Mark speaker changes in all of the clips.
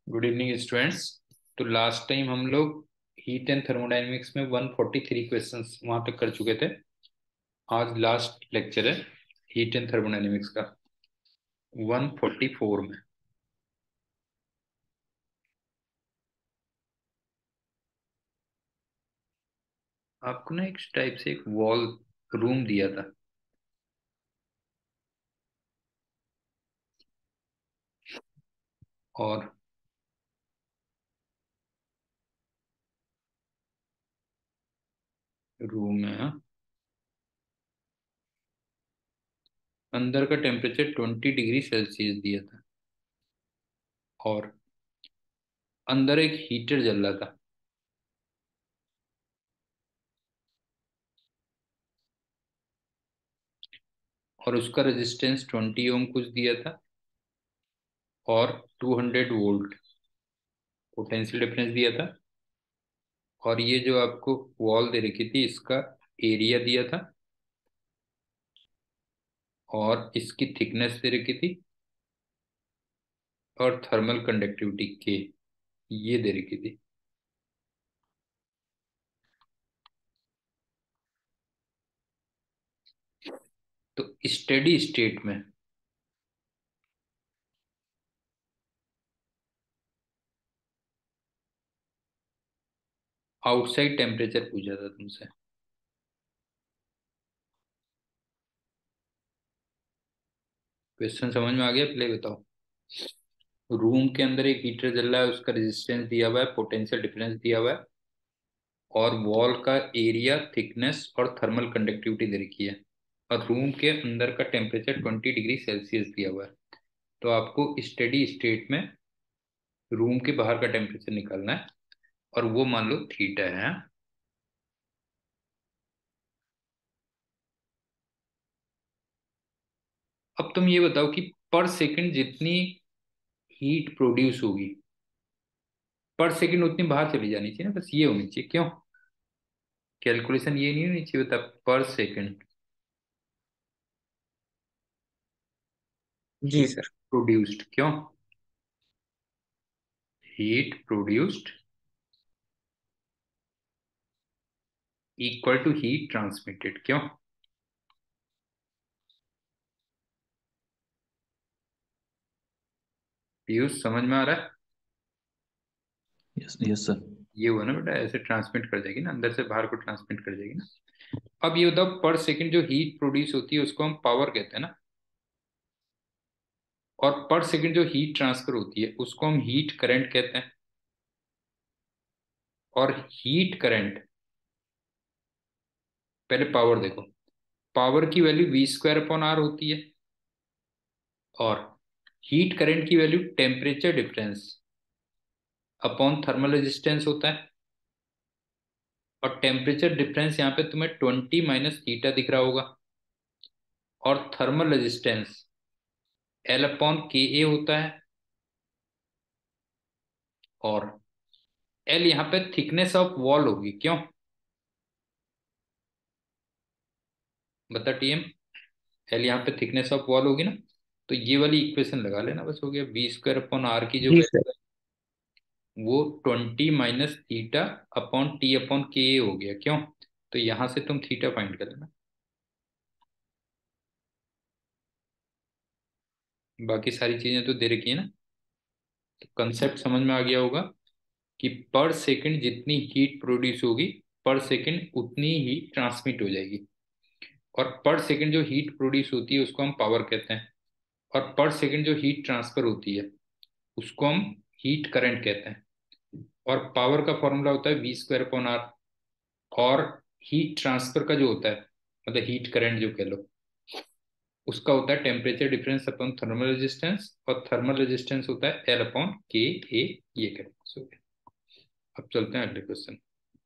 Speaker 1: Good evening students. तो last time हम लोग हीट एंड थर्मोडायनेमिक्स में 143 क्वेश्चंस वहां तक कर चुके थे। आज लास्ट लेक्चर है हीट एंड थर्मोडायनेमिक्स का 144 में। आपको ना एक टाइप से एक वॉल रूम दिया था। और रूम में अंदर का टेम्परेचर 20 डिग्री सेल्सियस दिया था। और अंदर एक हीटर जल रहा था। और उसका रेजिस्टेंस 20 ओम कुछ दिया था। और 200 वोल्ट पोटेंशियल डिफरेंस दिया था। और ये जो आपको वॉल दे रखी थी इसका एरिया दिया था। और इसकी थिकनेस दे रखी थी। और थर्मल कंडक्टिविटी के ये दे रखी थी। तो स्टेडी स्टेट में आउटसाइड टेम्परेचर पूछा था तुमसे। क्वेश्चन समझ में आ गया? पहले बताओ। रूम के अंदर एक हीटर जल रहा है, उसका रेजिस्टेंस दिया हुआ है, पोटेंशियल डिफरेंस दिया हुआ है। और वॉल का एरिया, थिकनेस और थर्मल कंडक्टिविटी दे रखी है। और रूम के अंदर का टेम्परेचर 20 डिग्री सेल्सियस दिया हुआ है। तो आपको स्टेडी स्टेट में रूम के बाहर का टेम्परेचर निकालना है। और वो मान लो थीटा है। अब तुम ये बताओ कि पर सेकंड जितनी हीट प्रोड्यूस होगी, पर सेकंड उतनी बाहर चली जानी चाहिए ना। बस ये होनी चाहिए। क्यों? कैलकुलेशन ये नहीं होनी चाहिए, बता। पर सेकंड
Speaker 2: जी
Speaker 1: हीट
Speaker 2: सर।
Speaker 1: प्रोड्यूस्ड। क्यों? Heat produced equal to heat transmitted. क्यों? पीयूष समझ में आ रहा है?
Speaker 2: Yes yes sir.
Speaker 1: ये हुआ ना बेटा, ऐसे ट्रांसमिट कर जाएगी ना, अंदर से बाहर को ट्रांसमिट कर जाएगी ना। अब ये बताओ, पर सेकंड जो हीट प्रोड्यूस होती है उसको हम पावर कहते हैं ना। और पर सेकंड जो हीट ट्रांसफर होती है उसको हम हीट करंट कहते हैं। और हीट करंट, पहले पावर देखो। पावर की वैल्यू V² अपॉन R होती है। और हीट करंट की value temperature difference upon thermal resistance होता है। और टेम्परेचर डिफरेंस यहाँ पे तुम्हें 20 - थीटा दिख रहा होगा। और थर्मल रेजिस्टेंस L/Ka होता है। और L यहाँ पे थिकनेस ऑफ वॉल होगी। क्यों? बता टीएम। L यहाँ पे थिकनेस ऑफ वॉल होगी ना। तो ये वाली इक्वेशन लगा लेना, बस हो गया। V² अपॉन R की जो
Speaker 2: जी सर।
Speaker 1: वैल्यू है वो 20 - थीटा अपॉन T/Ka हो गया। क्यों? तो यहां से तुम थीटा फाइंड कर लेना। बाकी सारी चीजें तो दे रखी है ना। तो कंसेप्ट समझ में आ गया होगा कि पर सेकंड जितनी हीट प्रोड्यूस होगी, पर सेकंड उतनी ही ट्रांसमिट हो जाएगी। और पर सेकंड जो हीट प्रोड्यूस होती है उसको हम पावर कहते हैं। और पर सेकंड जो हीट ट्रांसफर होती है उसको हम हीट करंट कहते हैं। और पावर का फॉर्मूला होता है V²/R। और हीट ट्रांसफर का जो होता है, मतलब हीट करंट जो कह लो, उसका होता है temperature difference upon thermal resistance. और थर्मल रेजिस्टेंस होता है L/Ka। ये करें। अब चलते हैं अगले क्वेश्चन।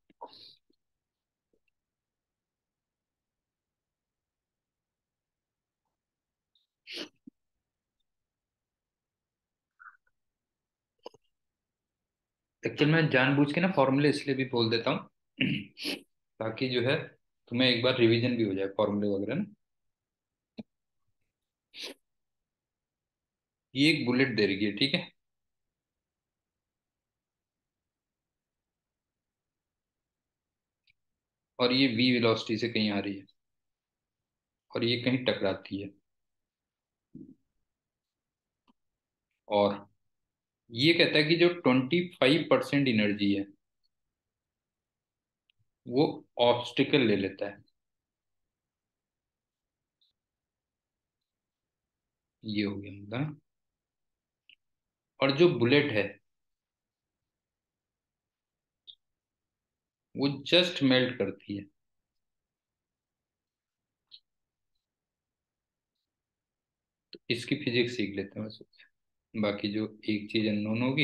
Speaker 1: एक्चुअल में जानबूझ के ना फॉर्मूले इसलिए भी बोल देता हूँ ताकि जो है तुम्हें एक बार रिवीजन भी हो जाए फॉर्मूले वगैरह ना। ये एक बुलेट दे रही है, ठीक है। और ये v वेलोसिटी से कहीं आ रही है, और ये कहीं टकराती है। और ये कहता है कि जो 25% एनर्जी है वो ऑब्स्टिकल ले लेता है। ये हो गया मतलब। और जो बुलेट है वो जस्ट मेल्ट करती है। तो इसकी फिजिक्स सीख लेते हैं बस। बाकी जो एक चीज अननोन होगी,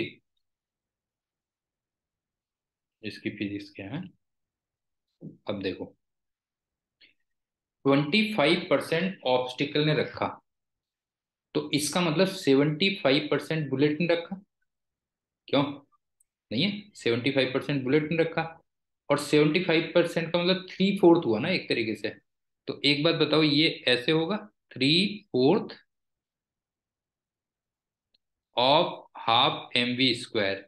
Speaker 1: इसकी फिजिक्स क्या है। अब देखो, 25% ऑब्स्टिकल ने रखा, तो इसका मतलब 75% बुलेट ने रखा। क्यों नहीं है? 75% बुलेट ने रखा, और 75% का मतलब 3/4 हुआ ना एक तरीके से। तो एक बात बताओ, ये ऐसे होगा, 3/4 of half mv²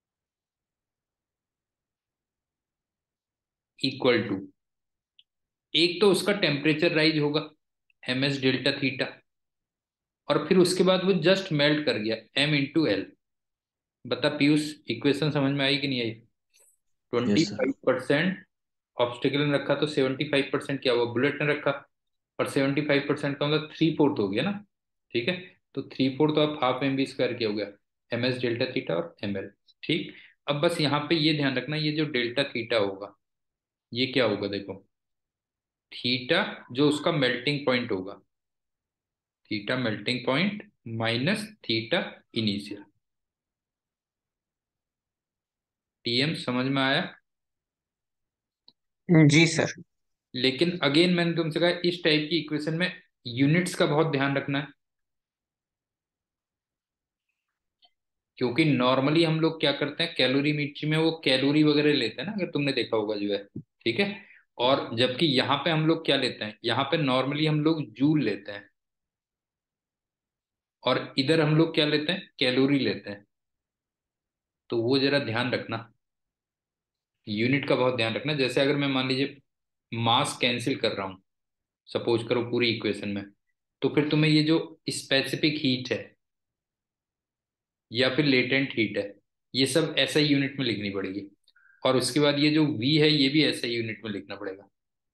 Speaker 1: equal to, एक तो उसका टेम्परेचर राइज होगा, ms डेल्टा थीटा, और फिर उसके बाद वो जस्ट मेल्ट कर गया, m × l। बता पीयूष, इक्वेशन समझ में आई कि नहीं आई? Twenty
Speaker 2: yes sir.
Speaker 1: Five percent obstacle ने रखा, तो 75% क्या हुआ, बुलेट ने रखा। और 75% का मतलब 3/4 हो गया ना। ठीक है। तो 3/4 ऑफ हाफ mv² क्या हो गया, ms डेल्टा थीटा और ml। ठीक। अब बस यहाँ पे ये ध्यान रखना, ये जो डेल्टा थीटा होगा, ये क्या होगा देखो, थीटा जो उसका मेल्टिंग पॉइंट होगा, theta melting point minus theta initial. TM समझ में आया?
Speaker 3: जी सर।
Speaker 1: लेकिन अगेन मैंने तुमसे कहा, इस टाइप की इक्वेशन में यूनिट्स का बहुत ध्यान रखना है। क्योंकि नॉर्मली हम लोग क्या करते हैं, कैलोरीमेट्री में वो कैलोरी वगैरह लेते हैं ना, अगर तुमने देखा होगा जो है। ठीक है। और जबकि यहाँ पे हम लोग क्या लेते हैं, यहाँ पे नॉर्मली हम लोग जूल लेते हैं, और इधर हम लोग क्या लेते हैं, कैलोरी लेते हैं। तो वो जरा ध्यान रखना, यूनिट का बहुत ध्यान रखना। जैसे अगर मैं मान लीजिए मास कैंसिल कर रहा हूँ, सपोज करो पूरी इक्वेशन में, तो फिर तुम्हें ये जो स्पेसिफिक हीट है या फिर लेटेंट हीट है, ये सब ऐसा ही यूनिट में लिखनी पड़ेगी। और उसके बाद ये जो वी है, ये भी ऐसा ही यूनिट में लिखना पड़ेगा।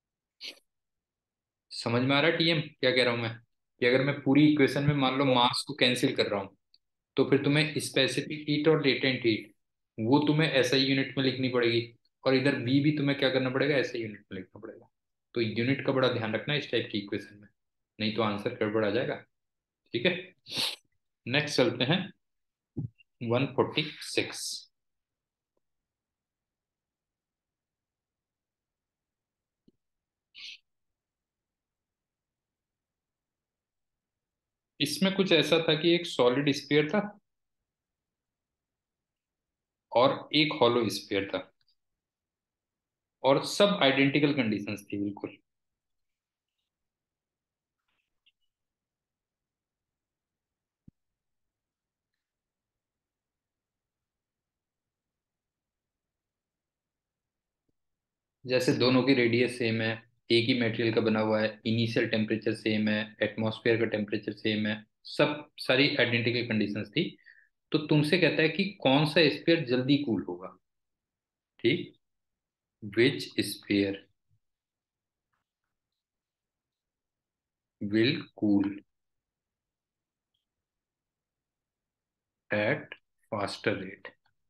Speaker 1: समझ में आ रहा है टीएम क्या कह रहा हूं मैं? कि अगर मैं पूरी इक्वेशन में मान लो मास को कैंसिल कर रहा हूँ, तो फिर तुम्हें स्पेसिफिक हीट और लेटेंट हीट, वो तुम्हें ऐसा ही यूनिट में लिखनी पड़ेगी। और इधर वी भी तुम्हें क्या करना पड़ेगा, ऐसे यूनिट में लिखना पड़ेगा। तो यूनिट का बड़ा ध्यान रखना इस टाइप की इक्वेशन में, नहीं तो आंसर गड़बड़ आ जाएगा। ठीक है। नेक्स्ट चलते हैं, 146। इसमें कुछ ऐसा था कि एक सॉलिड स्फीयर था और एक हॉलो स्फीयर था, और सब आइडेंटिकल कंडीशंस थी बिल्कुल। जैसे दोनों की रेडियस सेम है, एक ही मटेरियल का बना हुआ है, इनिशियल टेम्परेचर सेम है, एटमॉस्फेयर का टेम्परेचर सेम है, सब सारी आइडेंटिकल कंडीशंस थी। तो तुमसे कहता है कि कौन सा स्फीयर जल्दी कूल होगा। ठीक। Which sphere will cool at faster rate.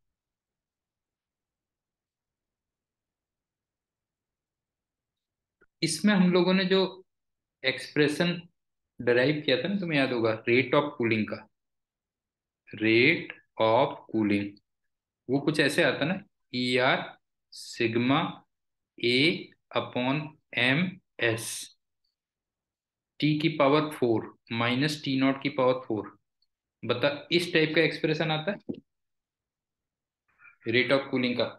Speaker 1: इसमें हम लोगों ने जो एक्सप्रेशन डराइव किया था ना, तुम्हें याद होगा, रेट ऑफ कूलिंग का, रेट ऑफ कूलिंग, वो कुछ ऐसे आता ना, E r sigma a/m s T⁴ minus T⁻⁴। बता, इस टाइप का एक्सप्रेशन आता है रेट ऑफ कूलिंग का।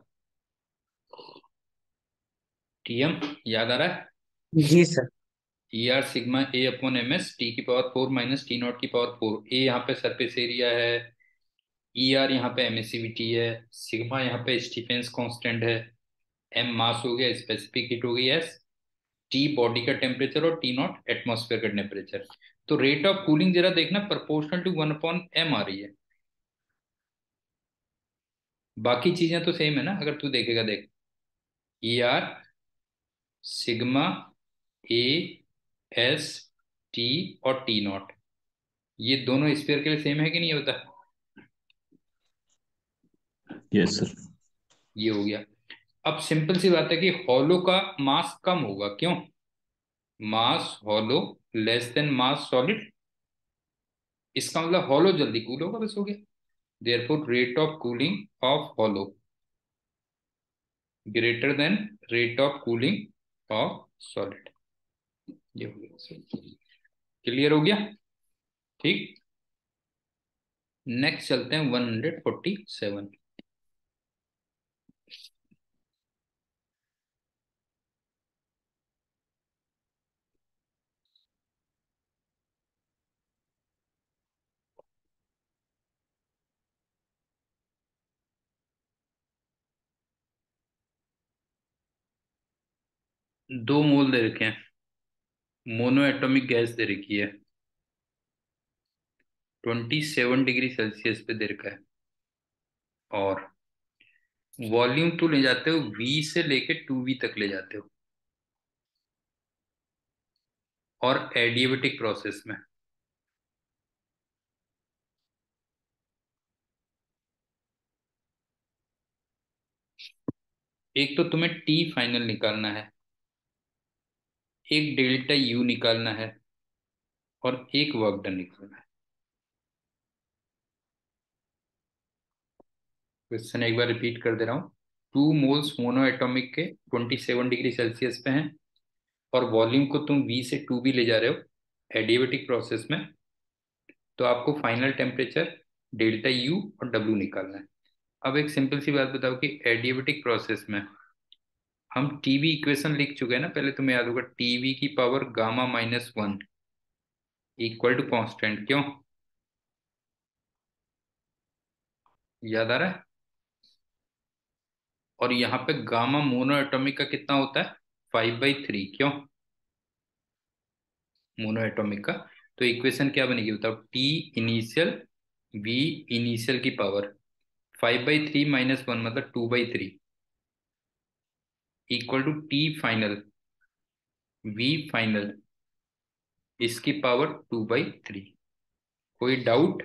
Speaker 1: टीएम याद आ रहा है?
Speaker 3: जी sir.
Speaker 1: E r sigma a/m s T⁴ minus T⁻⁴ A यहाँ पे सरफेस एरिया है, ई आर यहाँ पे एमिसिविटी है, सिग्मा यहाँ पे स्टीफेंस कांस्टेंट है, एम मास हो गया, स्पेसिफिक हीट हो गई एस, टी बॉडी का टेम्परेचर और टी नॉट एटमॉस्फेयर का टेम्परेचर। तो रेट ऑफ कूलिंग जरा देखना प्रोपोर्शनल टू 1/m आ रही है। बाकी चीजें तो सेम है ना, अगर तू देखेगा देख, E R sigma A S T और टी नॉट, ये दोनों स्फीयर के लिए सेम है कि नहीं होता?
Speaker 2: Yes sir.
Speaker 1: ये हो गया। अब सिंपल सी बात है कि हॉलो का मास कम होगा, क्यों? Mass hollow less than mass solid, इसका मतलब हॉलो जल्दी कूल होगा, बस हो गया। Therefore rate of cooling of hollow greater than rate of cooling of solid. ये हो गया, क्लियर हो गया? ठीक। नेक्स्ट चलते हैं 147। दो मोल दे रखे हैं, मोनो एटॉमिक गैस दे रखी है, 27 डिग्री सेल्सियस पे दे रखा है, और वॉल्यूम तो ले जाते हो वी से लेके 2V तक ले जाते हो, और एडियाबेटिक प्रोसेस में। एक तो तुम्हें टी फाइनल निकालना है, एक डेल्टा यू निकालना है, और एक वर्क डन निकालना है। क्वेश्चन एक बार रिपीट कर दे रहा हूँ। 2 मोल्स मोनो एटॉमिक के 27 डिग्री सेल्सियस पे हैं, और वॉल्यूम को तुम V से 2V ले जा रहे हो एडियाबेटिक प्रोसेस में, तो आपको फाइनल टेम्परेचर डेल्टा यू और डब्ल्यू निकालना है। अब एक सिंपल सी बात बताओ कि एडियाबेटिक प्रोसेस में हम टीवी इक्वेशन लिख चुके हैं ना, पहले तुम्हें याद होगा, टीवी की power gamma equal to constant, क्यों? याद आ रहा है? और यहाँ पे गामा मोनो एटॉमिक का कितना होता है? 5/3, क्यों? मोनो एटॉमिक का। तो इक्वेशन क्या बनेगी बताओ, टी इनिशियल वी इनिशियल की पावर 5/3 - 1 मतलब 2/3 equal to T final V final इसकी पावर 2/3। कोई डाउट?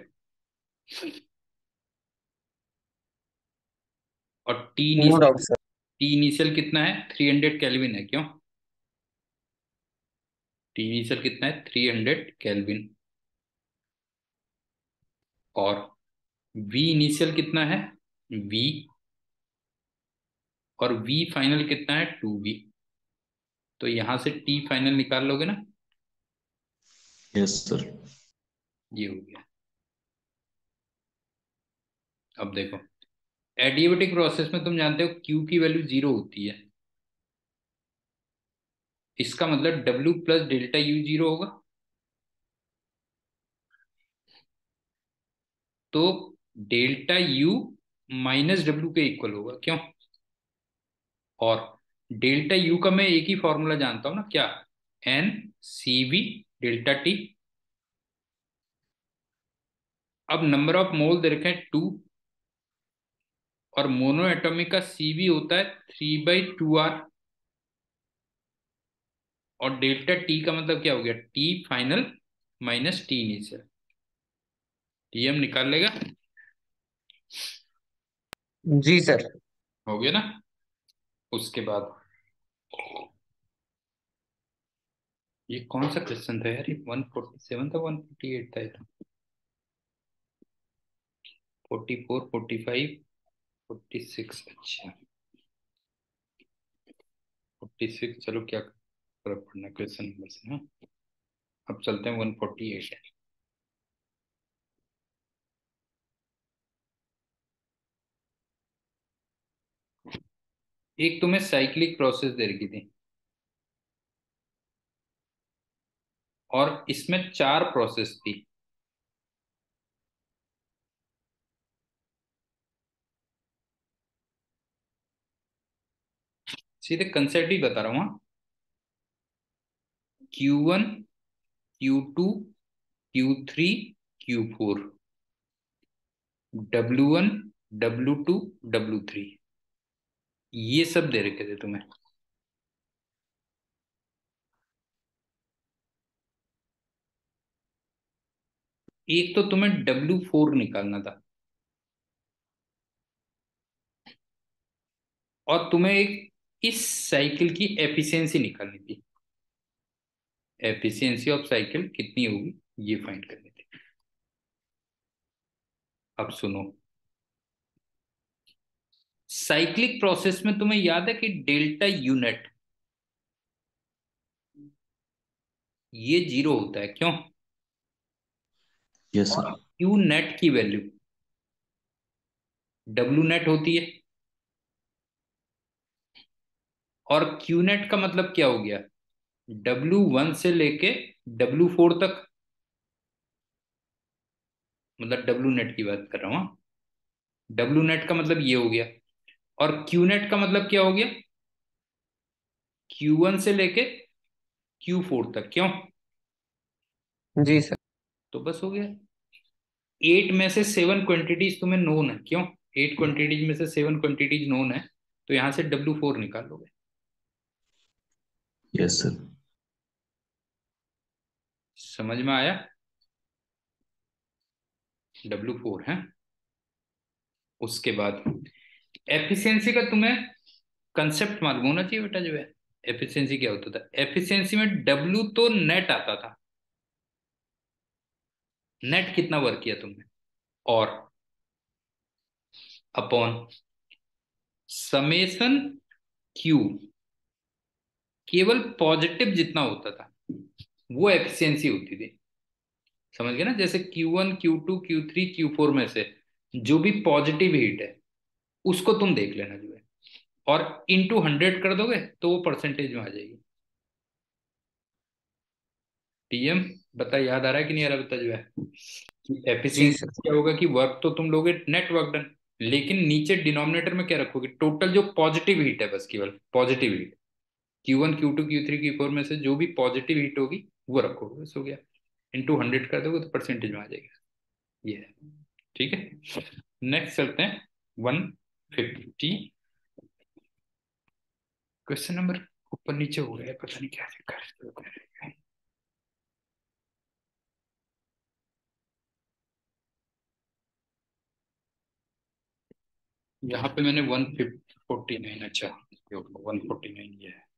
Speaker 1: और
Speaker 3: no doubt sir.
Speaker 1: T initial कितना है? 300 केल्विन है, क्यों? टी इनिशियल कितना है? 300 केल्विन। और वी इनिशियल कितना है? वी, और वी फाइनल कितना है? 2V। तो यहां से टी फाइनल निकाल लोगे ना?
Speaker 2: Yes sir.
Speaker 1: ये हो गया। अब देखो, एडियाबेटिक प्रोसेस में तुम जानते हो Q की वैल्यू 0 होती है, इसका मतलब W प्लस डेल्टा यू 0 होगा। तो डेल्टा यू माइनस डब्ल्यू के इक्वल होगा, क्यों? और डेल्टा यू का मैं एक ही फॉर्मूला जानता हूं ना, क्या? NCV delta T. अब नंबर ऑफ मोल दे रखे हैं 2, और मोनो एटॉमिक का CV होता है 3/2R, और डेल्टा टी का मतलब क्या हो गया? T final minus T initial. TM निकाल लेगा?
Speaker 3: जी सर।
Speaker 1: हो गया ना? उसके बाद ये कौन सा क्वेश्चन था यार? ये 147 था, 148 था, ये तो 44, 45, 46। अच्छा, 46। चलो क्या फर्क पड़ना क्वेश्चन नंबर से, हाँ। अब चलते हैं 148। एक तुम्हें साइक्लिक प्रोसेस दे रखी थी, और इसमें 4 प्रोसेस थी। सीधे कंसेप्ट ही बता रहा हूँ। Q1, Q2, Q3, Q4, W1, W2, W3, ये सब दे रखे थे तुम्हें। एक तो तुम्हें W4 निकालना था, और तुम्हें एक इस साइकिल की एफिशिएंसी निकालनी थी। एफिशिएंसी ऑफ साइकिल कितनी होगी ये फाइंड करनी थी। अब सुनो, साइक्लिक प्रोसेस में तुम्हें याद है कि डेल्टा यूनिट ये 0 होता है, क्यों?
Speaker 2: यस
Speaker 1: और
Speaker 2: सर।
Speaker 1: क्यू नेट की वैल्यू डब्ल्यू नेट होती है। और क्यू नेट का मतलब क्या हो गया? W1 से लेके W4 तक, मतलब डब्ल्यू नेट की बात कर रहा हूँ। डब्ल्यू नेट का मतलब ये हो गया। और क्यू नेट का मतलब क्या हो गया? Q1 से लेके Q4 तक, क्यों?
Speaker 3: जी सर।
Speaker 1: तो बस हो गया। 8 में से 7 क्वांटिटीज तुम्हें नोन है, क्यों? 8 क्वांटिटीज में से 7 क्वांटिटीज नोन है, तो यहां से W4 निकाल लोगे।
Speaker 2: Yes sir.
Speaker 1: समझ में आया? W4 है। उसके बाद एफिशिएंसी का तुम्हें कंसेप्ट मालूम होना चाहिए बेटा। जो है एफिशिएंसी क्या होता था, एफिशिएंसी में W तो नेट आता था, नेट कितना वर्क किया तुमने, और अपॉन समेशन Q, केवल पॉजिटिव जितना होता था वो एफिशिएंसी होती थी। समझ गए ना? जैसे Q1, Q2, Q3, Q4 में से जो भी पॉजिटिव हीट है उसको तुम देख लेना जो है, और इंटू 100 कर दोगे तो वो परसेंटेज में आ जाएगी। TM बता, याद आ रहा है कि नहीं आ रहा? बता जो है कि
Speaker 3: जी
Speaker 1: एफिशिएंसी
Speaker 3: सर।
Speaker 1: क्या होगा कि वर्क तो तुम लोगे नेट वर्क डन, लेकिन नीचे डिनोमिनेटर में क्या रखोगे? टोटल जो पॉजिटिव हीट है, बस केवल positive heat. Q1, Q2, Q3, Q4 में से जो भी पॉजिटिव हीट होगी वो रखोगे, बस हो गया। इंटू 100 कर दोगे तो परसेंटेज में आ जाएगा। ये है, ठीक है। नेक्स्ट चलते हैं 150। क्वेश्चन नंबर ऊपर नीचे हो गया है, पता नहीं क्या दिक्कत है। यहाँ पे मैंने 149, अच्छा 149 ये है।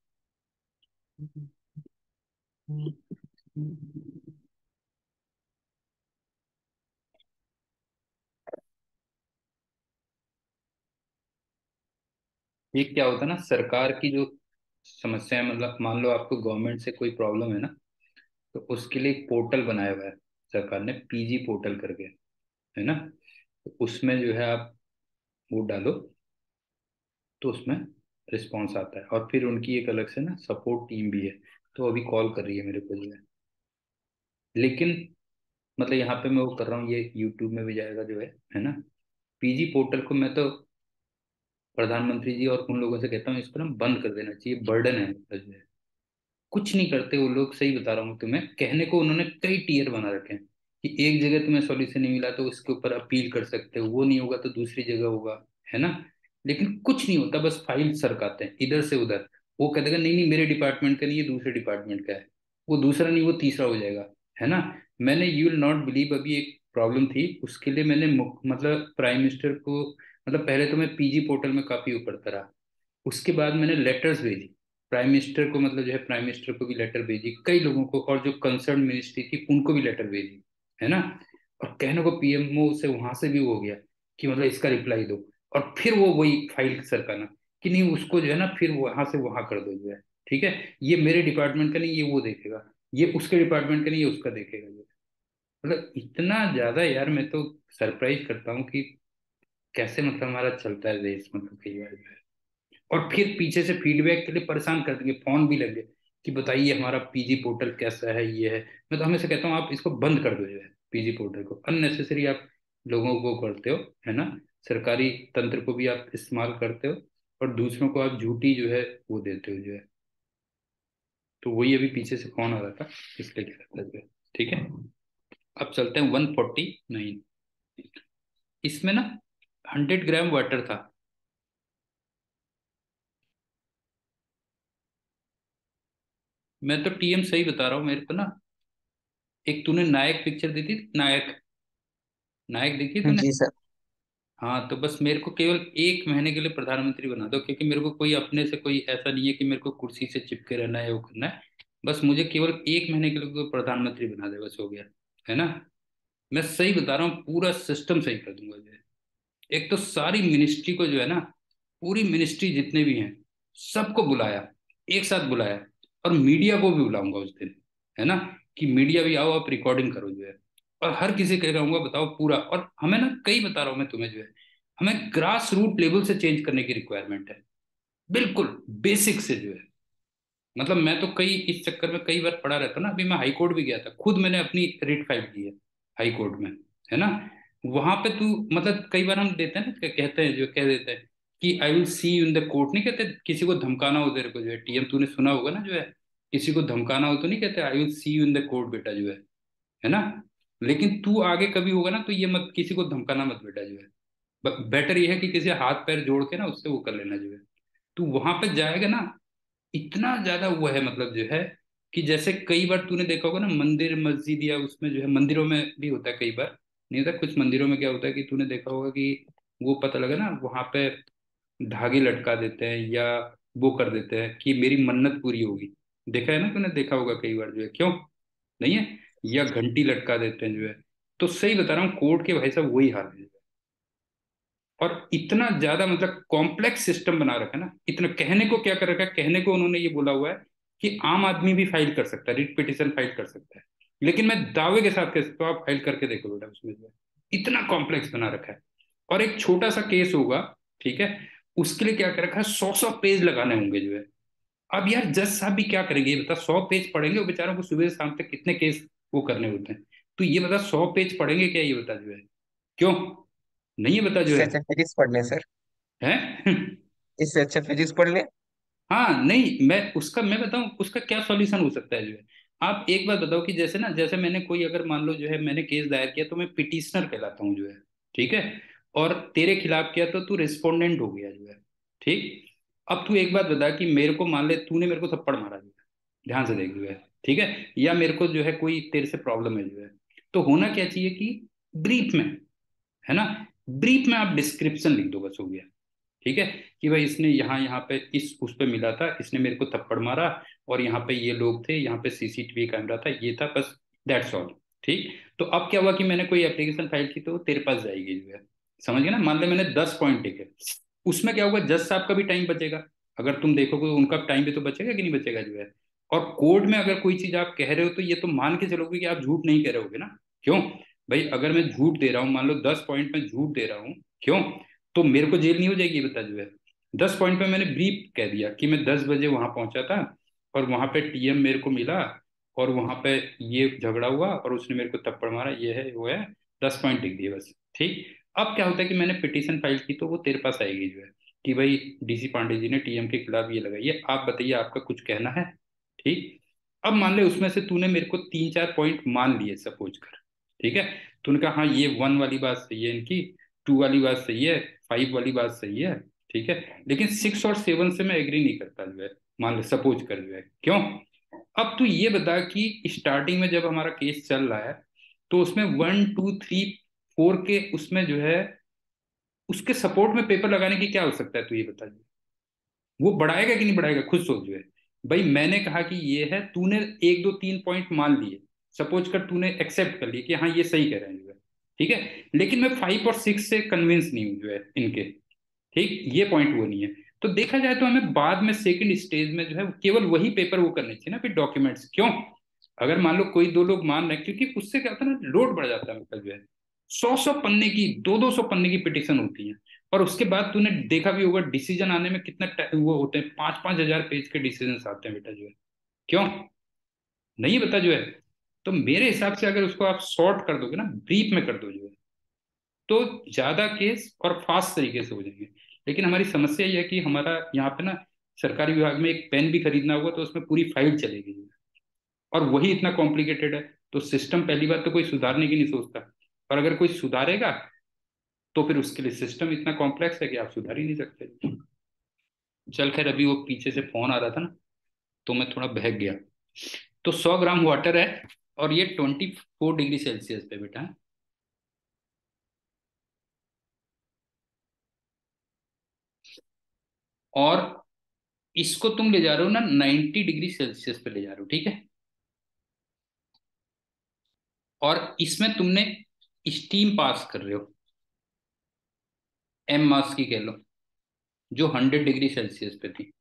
Speaker 1: ये क्या होता है ना, सरकार की जो समस्या है, मतलब मान लो आपको गवर्नमेंट से कोई प्रॉब्लम है ना, तो उसके लिए एक पोर्टल बनाया हुआ है सरकार ने, PG पोर्टल करके, है ना? तो उसमें जो है आप वो डालो तो उसमें रिस्पॉन्स आता है, और फिर उनकी एक अलग से ना सपोर्ट टीम भी है, तो अभी कॉल कर रही है मेरे को जो है। लेकिन मतलब यहाँ पे मैं वो कर रहा हूँ, ये यूट्यूब में भी जाएगा जो है ना? PG पोर्टल को मैं तो प्रधानमंत्री जी और उन लोगों से कहता हूँ इसको ना बंद कर देना चाहिए, बर्डन है मतलब जो है। कुछ नहीं करते वो लोग, सही बता रहा हूँ तुम्हें। कहने को उन्होंने कई टीयर बना रखे हैं कि एक जगह तुम्हें सॉल्यूशन नहीं मिला तो उसके ऊपर अपील कर सकते हो, वो नहीं होगा तो दूसरी जगह होगा, है ना? लेकिन कुछ नहीं होता, बस फाइल सरकाते हैं इधर से उधर। वो कह देगा नहीं नहीं मेरे डिपार्टमेंट का नहीं, ये दूसरे डिपार्टमेंट का है। वो दूसरा नहीं, वो तीसरा हो जाएगा, है ना? मैंने, यू विल नॉट बिलीव, अभी एक प्रॉब्लम थी, उसके लिए मैंने मतलब प्राइम मिनिस्टर को, मतलब पहले तो मैं PG पोर्टल में काफी वो करता रहा, उसके बाद मैंने लेटर्स भेजी प्राइम मिनिस्टर को, मतलब जो है प्राइम मिनिस्टर को भी लेटर भेजी, कई लोगों को, और जो कंसर्न मिनिस्ट्री थी उनको भी लेटर भेजी, है ना? और कहने को PMO से वहां से भी हो गया कि मतलब इसका रिप्लाई दो, और फिर वो वही फाइल सरकाना कि नहीं उसको जो है ना फिर वहां से वहां कर दो जो है। ठीक है, ये मेरे डिपार्टमेंट का नहीं, ये वो देखेगा, ये उसके डिपार्टमेंट का नहीं, ये उसका देखेगा जो है। मतलब इतना ज्यादा यार, मैं तो सरप्राइज करता हूँ कि कैसे मतलब हमारा चलता है देश, मतलब कई बार जो है। और फिर पीछे से फीडबैक के लिए परेशान कर देंगे, फोन भी लगे कि बताइए हमारा PG पोर्टल कैसा है, ये है। मैं तो हमेशा कहता हूँ आप इसको बंद कर दो जो है, PG पोर्टल को अननेसेसरी आप लोगों को करते हो, है ना? सरकारी तंत्र को भी आप इस्तेमाल करते हो, और दूसरों को आप झूठी जो है वो देते हो जो है। तो वही अभी पीछे से फोन आ रहा था, इसलिए कह रहा था जो है। ठीक है, अब चलते हैं 149। इसमें ना 100 ग्राम वाटर था। मैं तो टीएम सही बता रहा हूँ, मेरे को ना एक तूने नायक पिक्चर दी थी, नायक, नायक देखी है तूने?
Speaker 3: जी सर।
Speaker 1: हाँ, तो बस मेरे को केवल 1 महीने के लिए प्रधानमंत्री बना दो, क्योंकि मेरे को कोई अपने से कोई ऐसा नहीं है कि मेरे को कुर्सी से चिपके रहना है, वो करना है। बस मुझे केवल 1 महीने के लिए कोई प्रधानमंत्री बना दे, बस हो गया। है ना? मैं सही बता रहा हूँ, पूरा सिस्टम सही कर दूंगा जो है। एक तो सारी मिनिस्ट्री को जो है ना, पूरी मिनिस्ट्री जितने भी हैं सबको बुलाया, एक साथ बुलाया। और मीडिया को भी बुलाऊंगा उस दिन। है ना? कि मीडिया भी आओ, आप रिकॉर्डिंग करो जो है। और हर किसी कह रहूंगा बताओ पूरा। और हमें ना, कई बता रहा हूं मैं तुम्हें जो है, हमें ग्रास रूट लेवल से चेंज करने की रिक्वायरमेंट है। बिल्कुल बेसिक से जो है। मतलब मैं तो कई इस चक्कर में कई बार पढ़ा रहता ना, अभी मैं हाई कोर्ट भी गया था, खुद मैंने अपनी रिट फाइल की है हाई कोर्ट में। है ना? वहां पे तू, मतलब कई बार हम देते हैं ना, कहते हैं जो कह देते हैं कि I will see you in the court, नहीं कहते किसी को धमकाना हो तेरे को जो है, टीएम तूने सुना होगा ना जो है। किसी को धमकाना हो तो नहीं कहते I will see you in the court बेटा जो है। है ना? लेकिन तू आगे कभी होगा ना, तो ये मत, किसी को धमकाना मत बेटा जो है। बेटर ये है कि किसी हाथ पैर जोड़ के ना उससे वो कर लेना जो है। तू वहां पे जाएगा ना, इतना ज्यादा वो है, मतलब जो है कि जैसे कई बार तूने देखा होगा ना, मंदिर मस्जिद या उसमें जो है, मंदिरों में भी होता है कई बार, नहीं होता? कुछ मंदिरों में क्या होता है कि तूने देखा होगा कि वो पता लगा ना, वहां पे धागे लटका देते हैं या वो कर देते हैं कि मेरी मन्नत पूरी होगी। देखा है ना तूने? देखा होगा कई बार जो है, क्यों नहीं है? या घंटी लटका देते हैं जो है। तो सही बता रहा हूँ, कोर्ट के भाई साहब वही हाल है। और इतना ज्यादा मतलब कॉम्प्लेक्स सिस्टम बना रखा है ना, इतना कहने को क्या कर रखा है, कहने को उन्होंने ये बोला हुआ है कि आम आदमी भी फाइल कर सकता है, रिट पिटिशन फाइल कर सकता है। लेकिन मैं दावे के साथ कह सकता हूँ, आप फाइल करके देखो बेटा उसमें जो है, इतना कॉम्प्लेक्स बना रखा है। और एक छोटा सा केस होगा, ठीक है, उसके लिए क्या कर रखा है, 100 100 पेज लगाने होंगे जो है। अब यार जज साहब भी क्या करेंगे ये बता, 100 पेज पढ़ेंगे वो बेचारों को, सुबह से शाम तक कितने केस वो करने होते हैं। तो ये बता, 100 पेज पढ़ेंगे क्या, ये बता जो है? क्यों नहीं, ये बता जो
Speaker 3: इससे
Speaker 1: है।
Speaker 3: अच्छा फिजिक्स पढ़ लें सर।
Speaker 1: है?
Speaker 3: इससे अच्छा फिजिक्स पढ़ लें।
Speaker 1: हाँ नहीं, मैं बताऊं उसका क्या सॉल्यूशन हो सकता है जो है। आप एक बात बताओ कि जैसे ना, जैसे मैंने कोई अगर मान लो जो है मैंने केस दायर किया, तो मैं पिटिशनर कहलाता हूँ जो है। ठीक है? और तेरे खिलाफ किया तो तू रिस्पोंडेंट हो गया जो है। ठीक। अब तू एक बात बता कि मेरे को मान ले तूने मेरे को थप्पड़ मारा जो है, ध्यान से देख जो है। ठीक है? या मेरे को जो है कोई तेरे से प्रॉब्लम है जो है, तो होना क्या चाहिए कि ब्रीफ में, है ना, ब्रीफ में आप डिस्क्रिप्शन लिख दो, बस हो गया। ठीक है? कि भाई इसने यहाँ यहाँ पे इस उस पे मिला था, इसने मेरे को थप्पड़ मारा, और यहाँ पे ये लोग थे, यहाँ पे सीसीटीवी कैमरा था, ये था, बस दैट्स ऑल। ठीक। तो अब क्या हुआ कि मैंने कोई एप्लीकेशन फाइल की, तो वो तेरे पास जाएगी जो है। समझ गए ना? मान ले मैंने 10 पॉइंट लिखे, उसमें क्या होगा, जज साहब का भी टाइम बचेगा। अगर तुम देखोगे तो उनका टाइम भी तो बचेगा कि नहीं बचेगा जो है। और कोर्ट में अगर कोई चीज आप कह रहे हो, तो ये तो मान के चलोगे कि आप झूठ नहीं कह रहे होगे ना। क्यों? भाई अगर मैं झूठ दे रहा हूँ, मान लो 10 पॉइंट में झूठ दे रहा हूँ, क्यों, तो मेरे को जेल नहीं हो जाएगी, ये बता जो है। 10 पॉइंट पे मैंने ब्रीफ कह दिया कि मैं 10 बजे वहां पहुंचा था, और वहां पे टीएम मेरे को मिला, और वहां पे ये झगड़ा हुआ, और उसने मेरे को थप्पड़ मारा, ये है वो है। 10 पॉइंट लिख दिए बस। ठीक। अब क्या होता है कि मैंने पिटीशन फाइल की, तो वो तेरे पास आएगी जो है, कि भाई डीसी पांडे जी ने टीएम के खिलाफ ये लगाई है, आप बताइए आपका कुछ कहना है। ठीक। अब मान ले उसमें से तूने मेरे को 3 4 पॉइंट मान लिए सपोज कर। ठीक है? तूने कहा हाँ ये 1 वाली बात सही है इनकी, 2 वाली बात सही है, 5 वाली बात सही है। ठीक है? लेकिन 6 और 7 से मैं एग्री नहीं करता जो है। मान ले सपोज कर जो है, क्यों? अब तू ये बता कि स्टार्टिंग में जब हमारा केस चल रहा है, तो उसमें 1 2 3 4 के उसमें जो है, उसके सपोर्ट में पेपर लगाने की क्या हो सकता है, तू ये बता। वो बढ़ाएगा कि नहीं बढ़ाएगा, खुद सोच जो है। भाई मैंने कहा कि ये है, तूने 1 2 3 पॉइंट मान लिए, सपोज कर तूने एक्सेप्ट कर लिया कि हाँ ये सही कह रहे हैं जो है। ठीक है? लेकिन मैं 5 और 6 से कन्विंस नहीं हूँ जो है इनके। ठीक, ये पॉइंट वो नहीं है। तो देखा जाए तो हमें बाद में सेकंड स्टेज में जो है केवल वही पेपर वो करने चाहिए ना, फिर डॉक्यूमेंट्स क्यों। अगर मान लो कोई दो लोग मान रहे हैं, क्योंकि उससे क्या होता है ना, लोड बढ़ जाता है, मतलब जो है 100 100 पन्ने की, 2 2 सौ पन्ने की पिटिशन होती है। और उसके बाद तूने देखा भी होगा डिसीजन आने में कितना वो होते हैं, 5 5 हजार पेज के डिसीजन आते हैं बेटा जो है। क्यों नहीं बता जो है। तो मेरे हिसाब से अगर उसको आप शॉर्ट कर दोगे ना, ब्रीफ में कर दो जो है, तो ज्यादा केस और फास्ट तरीके से हो जाएंगे। लेकिन हमारी समस्या यह है कि हमारा यहाँ पे ना सरकारी विभाग में एक पेन भी खरीदना होगा तो उसमें पूरी फाइल चलेगी, और वही इतना कॉम्प्लिकेटेड है। तो सिस्टम पहली बात तो कोई सुधारने की नहीं सोचता, और अगर कोई सुधारेगा तो फिर उसके लिए सिस्टम इतना कॉम्प्लेक्स है कि आप सुधार ही नहीं सकते। चल खैर, अभी वो पीछे से फोन आ रहा था ना, तो मैं थोड़ा बहक गया। तो 100 ग्राम वाटर है, और ये 24 डिग्री सेल्सियस पे बेटा है। और इसको तुम ले जा रहे हो ना 90 डिग्री सेल्सियस पे ले जा रहे हो, ठीक है। और इसमें तुमने स्टीम पास कर रहे हो, एम मास की कह लो, जो 100 डिग्री सेल्सियस पे थी।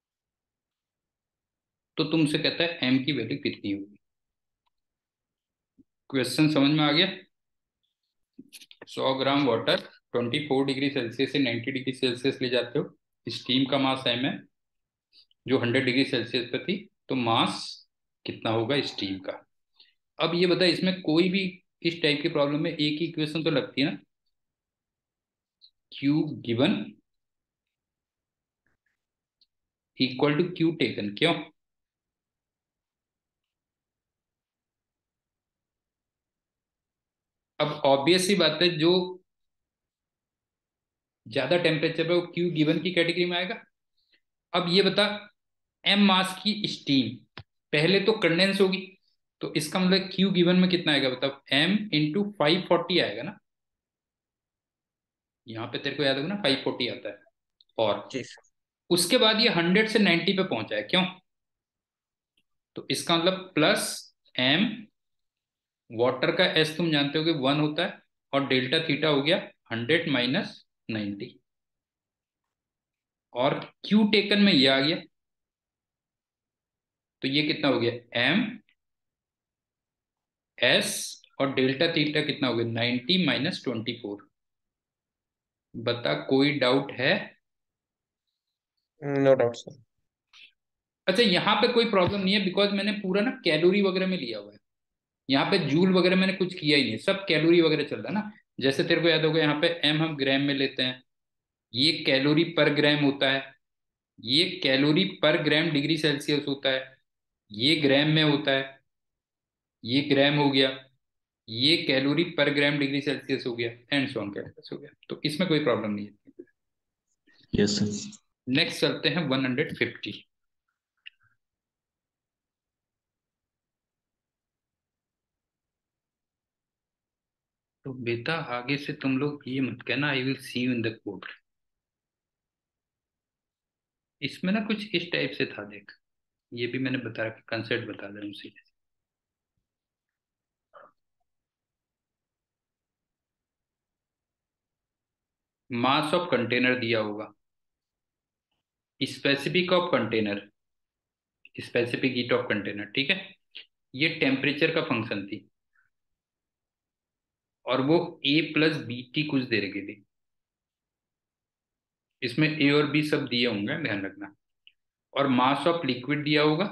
Speaker 1: तो तुमसे कहता है एम की वैल्यू कितनी होगी। क्वेश्चन समझ में आ गया। 100 ग्राम वाटर 24 डिग्री सेल्सियस से 90 डिग्री सेल्सियस ले जाते हो, स्टीम का मास एम है जो 100 डिग्री सेल्सियस पे थी, तो मास कितना होगा स्टीम का। अब ये बता, इसमें कोई भी इस टाइप की प्रॉब्लम में एक ही इक्वेशन तो लगती है ना, Q given equal to Q taken, क्यों। अब ऑब्वियस सी बात है, जो ज्यादा टेम्परेचर पे वो क्यू गिवन की कैटेगरी में आएगा। अब ये बता, एम मास की स्टीम पहले तो कंडेंस होगी, तो इसका मतलब क्यू गिवन में कितना आएगा, बताओ, एम इंटू 540 आएगा ना। यहाँ पे तेरे को याद होगा ना, 540 आता है। और
Speaker 3: जी सर।
Speaker 1: उसके बाद ये 100 से 90 पे पहुंचा है, क्यों। तो इसका मतलब प्लस एम, वाटर का एस तुम जानते हो कि 1 होता है, और डेल्टा थीटा हो गया 100 - 90। और क्यू टेकन में ये आ गया, तो ये कितना हो गया, एम एस, और डेल्टा थीटा कितना हो गया, 90 - 24। बता, कोई डाउट है।
Speaker 3: No doubt sir.
Speaker 1: अच्छा, यहाँ पे कोई प्रॉब्लम नहीं है, बिकॉज मैंने पूरा ना कैलोरी वगैरह में लिया हुआ है। यहाँ पे जूल वगैरह मैंने कुछ किया ही नहीं, सब कैलोरी वगैरह चल रहा है ना। जैसे तेरे को याद होगा, यहाँ पे एम हम ग्राम में लेते हैं, ये कैलोरी पर ग्राम होता है, ये कैलोरी पर ग्राम डिग्री सेल्सियस होता है, ये ग्राम में होता है, ये ग्राम हो गया, ये कैलोरी पर ग्राम डिग्री सेल्सियस हो गया, एंड सो ऑन कैलकुलस हो गया। तो इसमें कोई प्रॉब्लम नहीं है।
Speaker 2: Yes sir.
Speaker 1: नेक्स्ट चलते हैं 150। तो बेटा आगे से तुम लोग ये मत कहना I will see you in the code. इसमें ना कुछ इस टाइप से था, देख, ये भी मैंने बता रखा, कंसेप्ट बता दे रहा हूँ सीधे। मास ऑफ कंटेनर दिया होगा, specific of container, specific heat of container, ठीक है। ये टेम्परेचर का फंक्शन थी, और वो ए प्लस बी टी कुछ दे रखी थी। इसमें ए और बी सब दिए होंगे, ध्यान रखना। और मास ऑफ लिक्विड दिया होगा,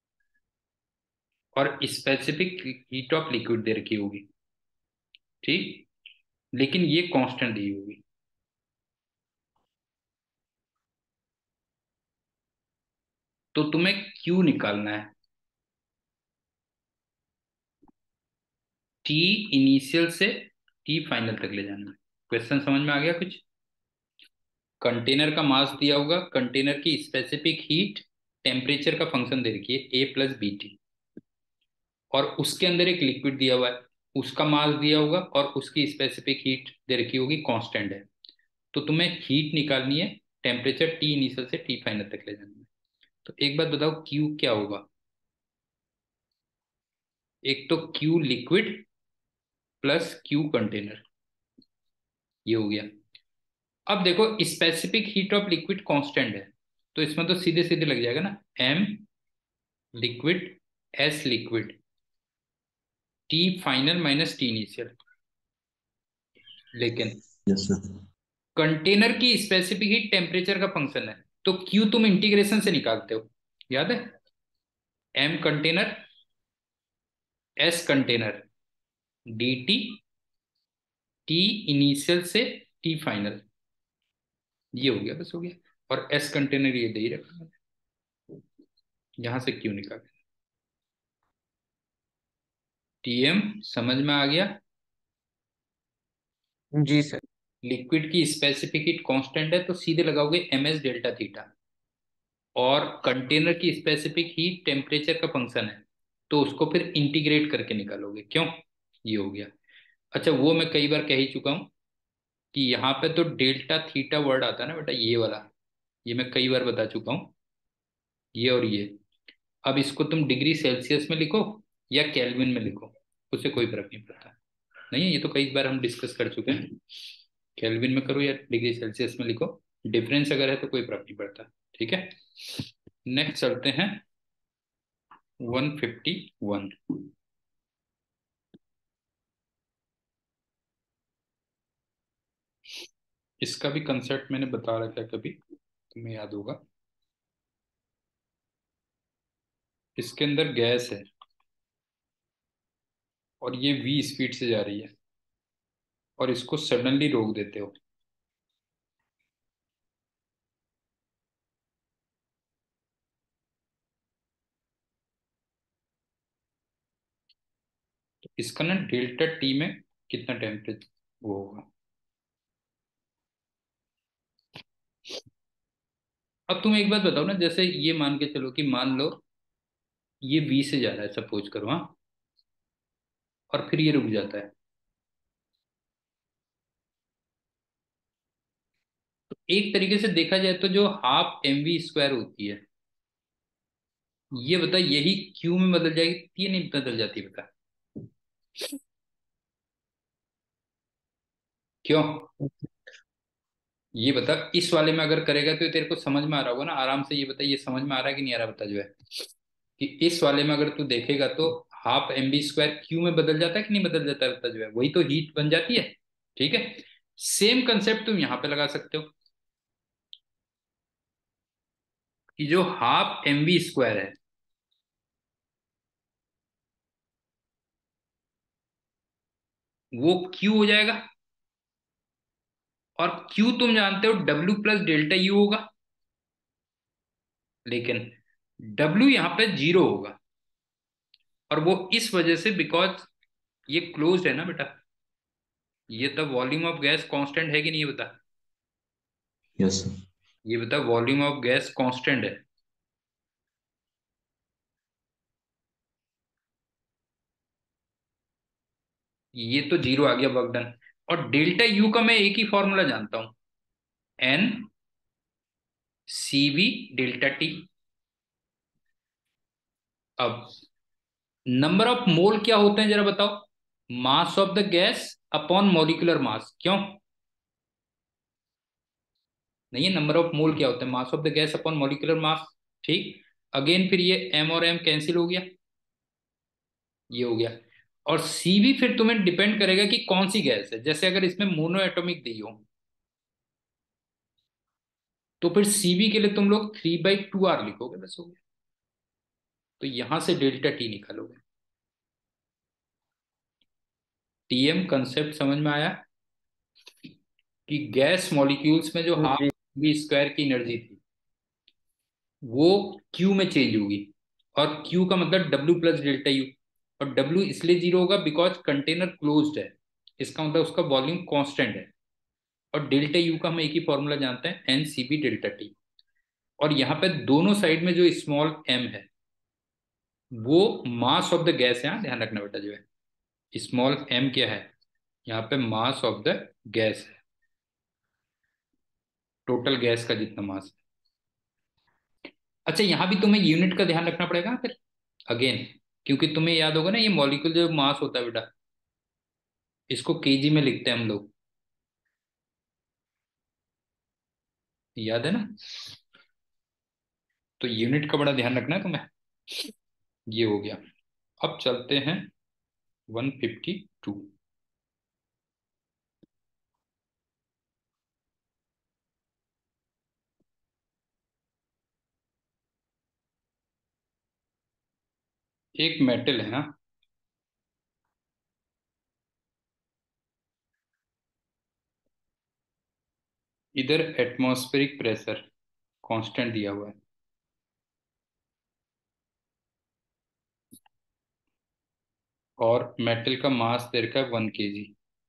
Speaker 1: और स्पेसिफिक हीट ऑफ लिक्विड दे रखी होगी, ठीक। लेकिन ये कांस्टेंट दी होगी। तो तुम्हें क्यू निकालना है, टी इनिशियल से टी फाइनल तक ले जाना है। क्वेश्चन समझ में आ गया कुछ। कंटेनर का मास दिया होगा, कंटेनर की स्पेसिफिक हीट, टेम्परेचर का फंक्शन दे रखी है ए प्लस बी टी, और उसके अंदर एक लिक्विड दिया हुआ है, उसका मास दिया होगा, और उसकी स्पेसिफिक हीट दे रखी होगी, कांस्टेंट है। तो तुम्हें हीट निकालनी है, टेम्परेचर टी इनिशियल से टी फाइनल तक ले जाना है। तो एक बात बताओ, क्यू क्या होगा। एक तो Q liquid plus Q container, ये हो गया। अब देखो, specific heat of liquid constant है, तो इसमें तो सीधे सीधे लग जाएगा ना, M liquid S liquid T final minus T initial. लेकिन
Speaker 2: यस सर।
Speaker 1: कंटेनर की स्पेसिफिक हीट टेम्परेचर का फंक्शन है, तो क्यू तुम इंटीग्रेशन से निकालते हो, याद है। M container S container D T T initial से टी फाइनल। ये हो गया, बस हो गया। और एस कंटेनर ये दे ही रखा मैंने, यहां से क्यू निकाल। टीएम समझ में आ गया।
Speaker 3: जी सर।
Speaker 1: लिक्विड की स्पेसिफिक हीट कांस्टेंट है तो सीधे लगाओगे एम एस डेल्टा थीटा। और कंटेनर की स्पेसिफिक हीट टेम्परेचर का फंक्शन है, तो उसको फिर इंटीग्रेट करके निकालोगे। क्यों? ये हो गया। अच्छा, वो मैं कई बार कह ही चुका हूं कि यहाँ पे तो डेल्टा थीटा वर्ड आता है ना बेटा, ये वाला, ये मैं कई बार बता चुका हूँ, ये और ये। अब इसको तुम डिग्री सेल्सियस में लिखो या केल्विन में लिखो, उससे कोई फर्क नहीं पड़ता। नहीं है, ये तो कई बार हम डिस्कस कर चुके हैं। केल्विन में करो या डिग्री सेल्सियस में लिखो, डिफरेंस अगर है तो कोई फर्क नहीं पड़ता। ठीक है, नेक्स्ट चलते हैं 151। इसका भी कंसेप्ट मैंने बता रखा है कभी, तुम्हें याद होगा। इसके अंदर गैस है और ये v स्पीड से जा रही है, और इसको सडनली रोक देते हो। तो इसका ना डेल्टा टी में कितना टेम्परेचर वो होगा। अब तुम एक बात बताओ ना, जैसे ये मान के चलो कि मान लो ये v से जा रहा है, सपोज करो, हाँ, और फिर ये रुक जाता है। तो एक तरीके से देखा जाए तो जो हाफ एम वी स्क्वायर होती है, ये बता यही क्यू में बदल जाएगी, ये नहीं बदल जाती, बता क्यों? ये बता, इस वाले में अगर करेगा तो ये तेरे को समझ में आ रहा होगा ना आराम से। ये बता, ये समझ में आ रहा है कि नहीं आ रहा, बता जो है, कि इस वाले में अगर तू देखेगा तो half M B square Q में बदल जाता है कि नहीं बदल जाता है, बता जो है, वही तो हीट बन जाती है। ठीक है, सेम कंसेप्ट तुम यहां पे लगा सकते हो कि जो हाफ एम बी स्क्वायर है वो क्यू हो जाएगा, और क्यू तुम जानते हो डब्ल्यू प्लस डेल्टा यू होगा, लेकिन डब्ल्यू यहां पे जीरो होगा। और वो इस वजह से बिकॉज ये क्लोज्ड है ना बेटा। ये तब वॉल्यूम ऑफ गैस कांस्टेंट है कि नहीं, ये बता।
Speaker 2: Yes sir.
Speaker 1: ये बता, वॉल्यूम ऑफ गैस कांस्टेंट है। ये तो जीरो आ गया, वर्क डन। और डेल्टा यू का मैं एक ही फॉर्मूला जानता हूं, N C V delta T. अब नंबर ऑफ मोल क्या होते हैं जरा बताओ? Mass of the gas upon molecular mass. क्यों नहीं है? नंबर ऑफ मोल क्या होता है? Mass of the gas upon molecular mass. ठीक, अगेन फिर ये एम और एम कैंसिल हो गया, ये हो गया। और सीवी फिर तुम्हें डिपेंड करेगा कि कौन सी गैस है। जैसे अगर इसमें मोनो एटॉमिक दी हो तो फिर सीवी के लिए तुम लोग 3/2 R लिखोगे, बस हो गया। तो यहां से डेल्टा टी निकालोगे। टीएम कंसेप्ट समझ में आया कि गैस मॉलिक्यूल्स में जो हाफ
Speaker 3: जी
Speaker 1: वी स्क्वायर की एनर्जी थी वो क्यू में चेंज होगी। और क्यू का मतलब डब्ल्यू प्लस डेल्टा यू। और डब्ल्यू इसलिए जीरो होगा बिकॉज कंटेनर क्लोज्ड है, इसका मतलब उसका वॉल्यूम कांस्टेंट है। और डेल्टा यू का हम एक ही फॉर्मूला जानते हैं, N C B delta T. और यहाँ पे दोनों साइड में जो स्मॉल एम है वो मास ऑफ द गैस है, हाँ, ध्यान रखना बेटा जो है, स्मॉल एम क्या है, यहाँ पे मास ऑफ द गैस है, टोटल गैस का जितना मास है। अच्छा, यहाँ भी तुम्हें यूनिट का ध्यान रखना पड़ेगा फिर अगेन, क्योंकि तुम्हें याद होगा ना ये मॉलिक्यूल जो मास होता है बेटा, इसको केजी में लिखते हैं हम लोग, याद है ना? तो यूनिट का बड़ा ध्यान रखना है तुम्हें। ये हो गया। अब चलते हैं 152। एक मेटल है ना, इधर एटमॉस्फेरिक प्रेशर कांस्टेंट दिया हुआ है, और मेटल का मास दे रखा है 1 kg,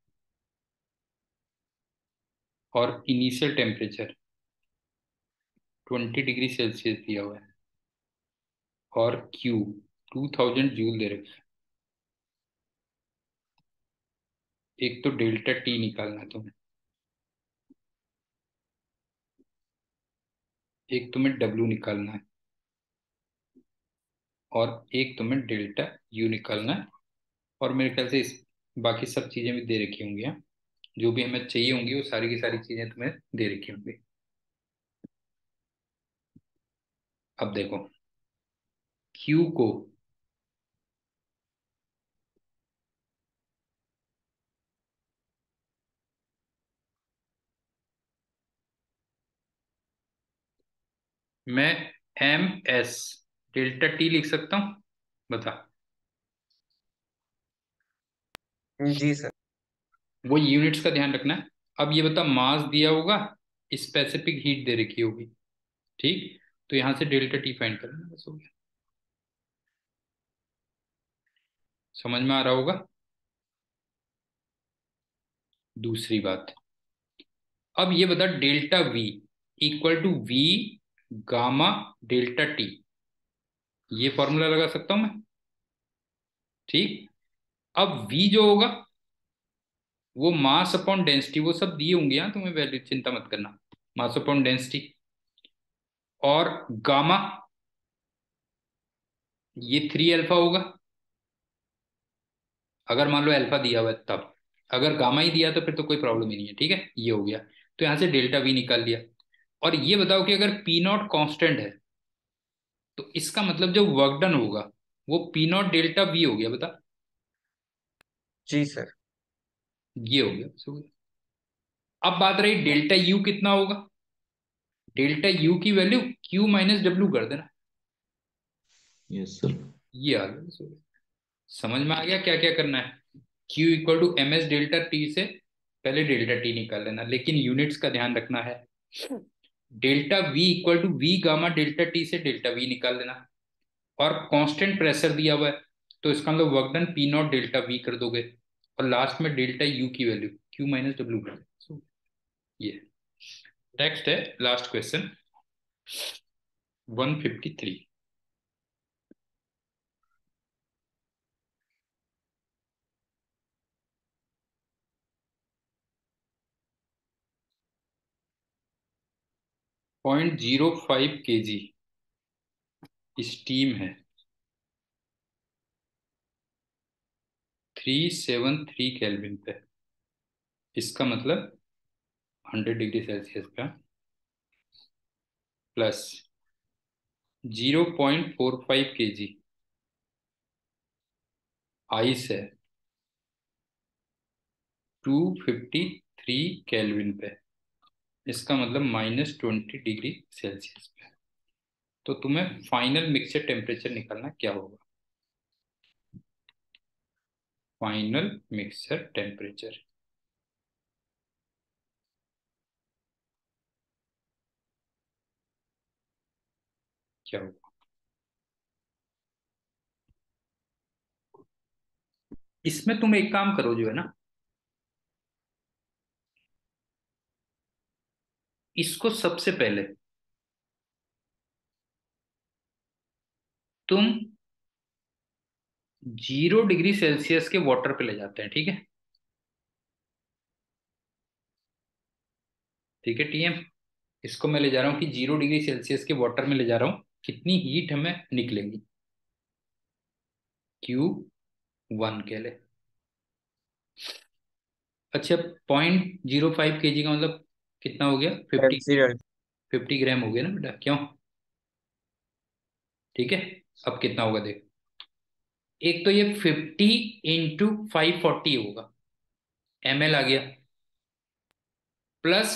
Speaker 1: और इनिशियल टेम्परेचर 20 डिग्री सेल्सियस दिया हुआ है, और क्यू 2000 जूल दे रखा है। एक तो डेल्टा टी निकालना है तुम्हें, एक तुम्हें डब्ल्यू निकालना है, और एक तुम्हें डेल्टा यू निकालना है। और मेरे ख्याल से इस बाकी सब चीजें भी दे रखी होंगी, हाँ? जो भी हमें चाहिए होंगी वो सारी की सारी चीजें तुम्हें दे रखी होंगी। अब देखो, क्यू को मैं MS डेल्टा टी लिख सकता हूँ, बता।
Speaker 3: जी सर।
Speaker 1: वो यूनिट्स का ध्यान रखना है। अब ये बता, मास दिया होगा, स्पेसिफिक हीट दे रखी होगी, ठीक? तो यहां से डेल्टा टी फाइंड करना, बस हो गया। समझ में आ रहा होगा? दूसरी बात, अब ये बता, delta V equal to V gamma delta T, ये फॉर्मूला लगा सकता हूं मैं, ठीक? अब वी जो होगा वो मास अपॉन डेंसिटी, वो सब दिए होंगे, यहाँ तुम्हें वैल्यू चिंता मत करना। मास अपॉन डेंसिटी, और गामा ये 3 अल्फा होगा, अगर मान लो अल्फा दिया हुआ है तब। अगर गामा ही दिया तो फिर तो कोई प्रॉब्लम ही नहीं है, ठीक है? ये हो गया। तो यहां से डेल्टा वी निकाल लिया। और ये बताओ कि अगर पी नॉट कॉन्स्टेंट है तो इसका मतलब जो वर्क डन होगा वो पी नॉट डेल्टा वी हो गया, बता।
Speaker 3: जी सर।
Speaker 1: ये हो गया, सो गया। अब बात रही डेल्टा यू कितना होगा। डेल्टा यू की वैल्यू क्यू माइनस डब्ल्यू कर देना।
Speaker 2: Yes sir.
Speaker 1: ये आ गया, सो गया। समझ में आ गया क्या क्या करना है? Q equal to M S delta T से पहले डेल्टा टी निकाल लेना, लेकिन यूनिट्स का ध्यान रखना है। Delta V equal to V gamma delta T से डेल्टा वी निकाल लेना, और कांस्टेंट प्रेशर दिया हुआ है तो इसका मतलब work done P not delta V कर दोगे, और लास्ट में डेल्टा यू की वैल्यू क्यू माइनस डब्ल्यू कर दोगे। So, ये नेक्स्ट है, लास्ट क्वेश्चन 153। 0.05 kg स्टीम है 373 केल्विन पे। इसका मतलब 100 डिग्री सेल्सियस का, प्लस 0.45 kg आइस है 253 केल्विन पे। इसका मतलब -20 डिग्री सेल्सियस पे। तो तुम्हें फाइनल मिक्सचर टेम्परेचर निकालना क्या होगा? फाइनल मिक्सचर टेम्परेचर क्या होगा? इसमें तुम एक काम करो, जो है ना, इसको सबसे पहले तुम 0 डिग्री सेल्सियस के वाटर पे ले जाते हैं, ठीक है? ठीक है टीएम, इसको मैं ले जा रहा हूँ कि 0 डिग्री सेल्सियस के वाटर में ले जा रहा हूँ, कितनी हीट हमें निकलेगी, Q1 के लिए। अच्छा, 0.05 kg का मतलब कितना हो गया? 50 ग्राम।
Speaker 3: कंसीडर।
Speaker 1: 50 ग्राम हो गया ना बेटा, क्यों? ठीक है। अब कितना होगा देख, एक तो ये 50 × 540 होगा, ml आ गया, प्लस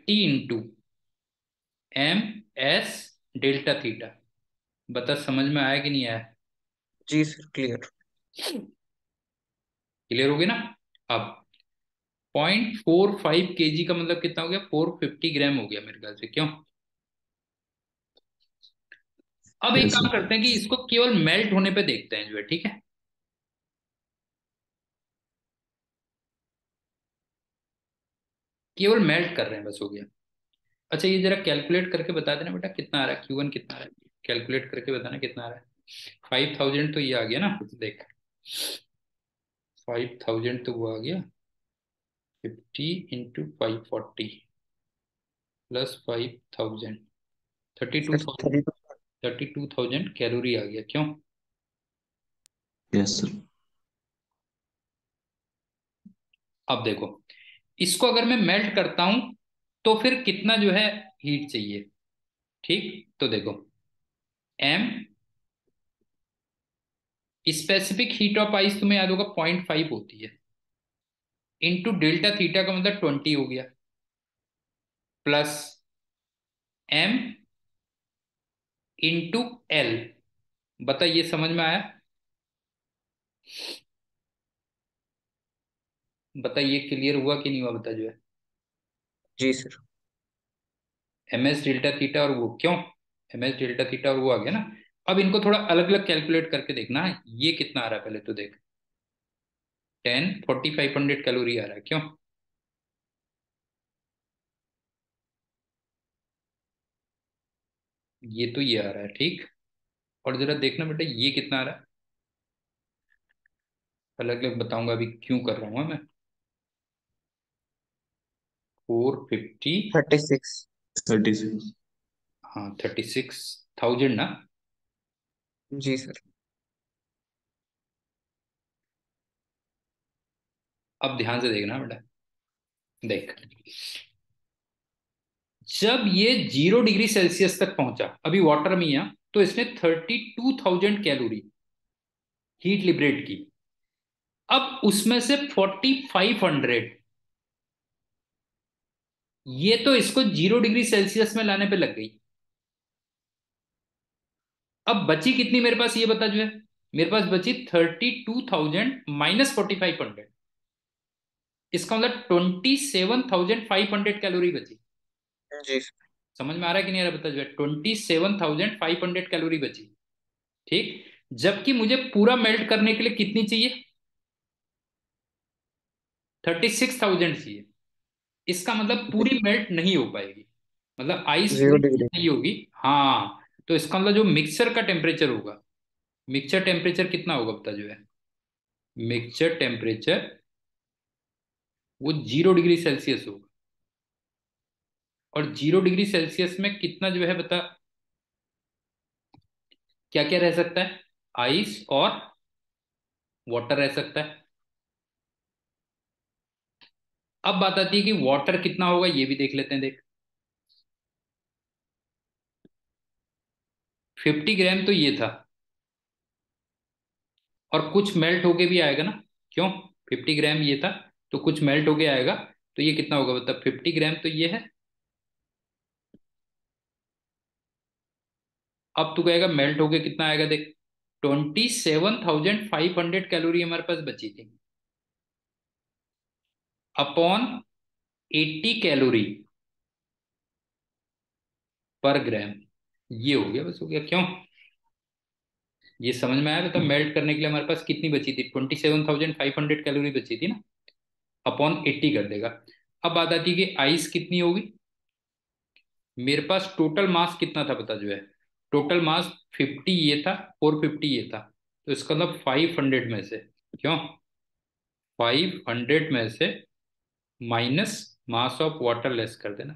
Speaker 1: 50 × MS डेल्टा थीटा। बता समझ में आया कि नहीं आया?
Speaker 3: जी सर, क्लियर।
Speaker 1: क्लियर हो गया ना? अब 0.45 kg का मतलब कितना हो गया? 450 ग्राम हो गया मेरे ख्याल से, क्यों? अब एक
Speaker 2: यस
Speaker 1: काम
Speaker 2: सर।
Speaker 1: करते हैं कि इसको केवल मेल्ट होने पे देखते हैं जो है, ठीक है? केवल मेल्ट कर रहे हैं, बस हो गया। अच्छा, ये जरा कैलकुलेट करके बता देना बेटा, कितना आ रहा है Q1, कितना आ रहा है? कैलकुलेट करके बताना कितना आ रहा है। 5000 तो ये आ गया ना, देख। 5000 तो वो आ गया, 50 × 540 plus 5000, thirty two
Speaker 3: sir
Speaker 1: thousand
Speaker 3: 32।
Speaker 1: 32,000 calorie आ गया, क्यों?
Speaker 2: Yes sir.
Speaker 1: अब देखो, इसको अगर मैं मेल्ट करता हूं तो फिर कितना जो है हीट चाहिए? ठीक, तो देखो, M specific heat of ice तुम्हें याद होगा 0.5 होती है, इंटू डेल्टा थीटा का मतलब 20 हो गया, प्लस एम इंटू एल। बता, ये समझ में आया? बता, ये क्लियर हुआ कि नहीं हुआ, बता जो है।
Speaker 3: जी sir.
Speaker 1: M S delta theta और वो, क्यों? एम एस डेल्टा थीटा और वो आ गया ना। अब इनको थोड़ा अलग अलग कैलकुलेट करके देखना, ये कितना आ रहा है पहले तो देख। 10 4500 कैलोरी आ रहा है, क्यों? ये तो ये आ रहा है, ठीक। और जरा देखना बेटा, ये कितना आ रहा है? अलग अलग बताऊंगा अभी क्यों कर रहा हूँ मैं। 450।
Speaker 3: 36।
Speaker 2: 36।
Speaker 1: हाँ, 36,000 ना।
Speaker 3: जी सर।
Speaker 1: अब ध्यान से देखना बेटा, देख। जब ये 0 डिग्री सेल्सियस तक पहुंचा, अभी वाटर में ही है, तो इसने 32,000 कैलोरी हीट लिबरेट की। अब उसमें से 4500, ये तो इसको 0 डिग्री सेल्सियस में लाने पे लग गई। अब बची कितनी मेरे पास, ये बता जो है। मेरे पास बची 32,000 माइनस 4500, इसका मतलब 27,500 कैलोरी बची।
Speaker 3: जी सर।
Speaker 1: समझ में आ रहा है कि नहीं आ रहा, बता जो है। 27,500 कैलोरी बची, ठीक। जबकि मुझे पूरा मेल्ट करने के लिए कितनी चाहिए? 36,000 चाहिए। इसका मतलब पूरी मेल्ट नहीं हो पाएगी, मतलब आइस
Speaker 3: जीरो
Speaker 1: पूरी
Speaker 3: डिग्री
Speaker 1: नहीं होगी। हाँ, तो इसका मतलब जो मिक्सचर का टेम्परेचर होगा, मिक्सचर टेम्परेचर कितना होगा बता जो है। मिक्सचर टेम्परेचर वो 0 डिग्री सेल्सियस होगा। और 0 डिग्री सेल्सियस में कितना जो है बता, क्या क्या रह सकता है? आइस और वाटर रह सकता है। अब बात आती है कि वाटर कितना होगा, ये भी देख लेते हैं, देख। 50 ग्राम तो ये था, और कुछ मेल्ट होके भी आएगा ना, क्यों? 50 ग्राम ये था, तो कुछ मेल्ट होके आएगा। तो ये कितना होगा मतलब, 50 ग्राम तो ये है। अब तू कहेगा मेल्ट होके कितना आएगा, देख। 27,500 हमारे पास बची थी, अपॉन 80 कैलोरी पर ग्राम। ये हो गया, बस हो गया, क्यों? ये समझ में आया? तो मेल्ट करने के लिए हमारे पास कितनी बची थी? 27,500 कैलोरी बची थी ना, अपॉन 80 कर देगा। अब बात आती है कि आइस कितनी होगी। मेरे पास टोटल मास कितना था पता जो है। टोटल मास 50 ये था, 450 ये था। तो इसका मतलब 500 में से, क्यों? 500 में से minus mass of water less कर देना।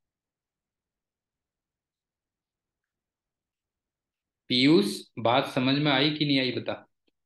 Speaker 1: पीयूष, बात समझ में आई कि नहीं आई, बता।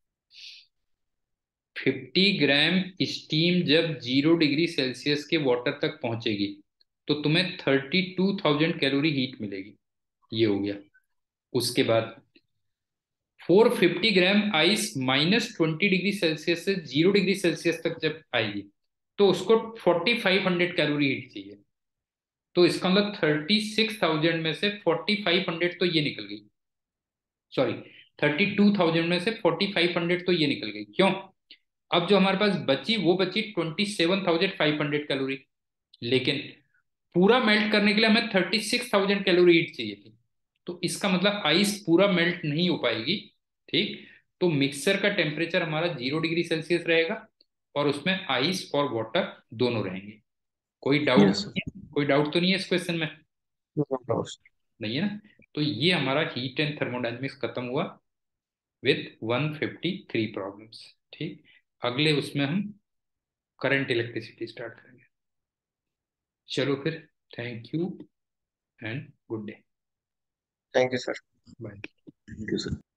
Speaker 1: 50 ग्राम स्टीम जब 0 डिग्री सेल्सियस के वाटर तक पहुंचेगी, तो तुम्हें 32,000 कैलोरी हीट मिलेगी। ये हो गया। उसके बाद 450 ग्राम आइस -20 डिग्री सेल्सियस से 0 डिग्री सेल्सियस तक जब आएगी, तो उसको 4500 कैलोरी हीट चाहिए। तो इसका मतलब 36,000 में से 4500 तो ये निकल गई, सॉरी, 32,000 में से 4500 तो ये निकल गई, क्यों? अब जो हमारे पास बची वो बची 27,500 कैलोरी, लेकिन पूरा मेल्ट करने के लिए हमें 36,000 कैलोरी हीट चाहिए थी। तो इसका मतलब आइस पूरा मेल्ट नहीं हो पाएगी। ठीक। तो मिक्सर का टेम्परेचर हमारा 0 डिग्री सेल्सियस रहेगा, और उसमें आइस और वाटर दोनों रहेंगे। कोई डाउट?
Speaker 2: Yes sir.
Speaker 1: कोई डाउट तो नहीं है इस क्वेश्चन में?
Speaker 3: No doubt.
Speaker 1: नहीं है ना? तो ये हमारा हीट एंड थर्मोडायनेमिक्स खत्म हुआ विथ 153 प्रॉब्लम्स। ठीक। अगले उसमें हम करंट इलेक्ट्रिसिटी स्टार्ट करेंगे। चलो फिर, thank you and good day.
Speaker 3: Thank you sir.
Speaker 1: Bye.
Speaker 2: Thank you sir.